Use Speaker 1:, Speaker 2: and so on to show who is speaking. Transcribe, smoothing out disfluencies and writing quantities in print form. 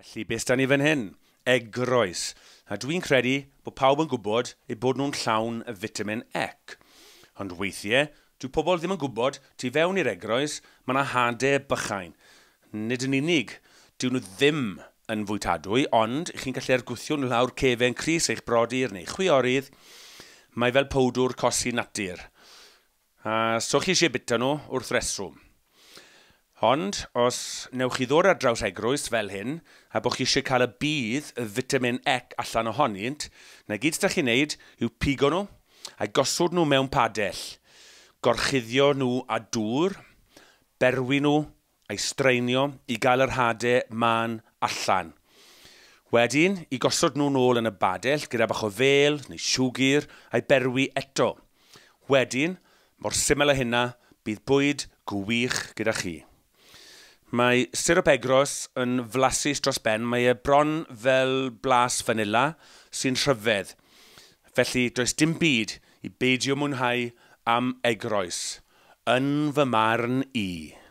Speaker 1: Felly, beth da ni fan hyn? Egroes. A dwi'n credu bod pawb yn gwybod eu bod nhw'n llawn y fitamin E. Ond weithiau, dyw pobl ddim yn gwybod tu fewn i'r egroes mae yna hadau bychain. Nid yn unig, dyw nhw ddim yn fwytadwy, ond chi'n gallu argwthio nhw lawr cefen crys eich brodyr neu chwiorydd, mae fel powdwr cosi natur. A so chi eisiau bita nhw wrth reswm. Ond, os newch chi ddod ar draws egroes fel hyn, a bod chi eisiau cael y bydd y fitamin E allan ohonynt, na gyd ydych chi'n neud yw pigo nhw a gosod nhw mewn padell, gorchuddio nhw a dŵr, berwi nhw a'i straenio i gael yr hadau man allan. Wedyn, i gosod nhw nôl yn y badell gyda bach o fel neu siwgr a'i berwi eto. Wedyn, mor syml â hynna, bydd bwyd gwych gyda chi. Mae sirop egros yn flasus dros ben. Mae e bron fel blas fanila sy'n rhyfedd. Felly, does dim byd i beidio mwynhau am egroes. Yn fy marn i.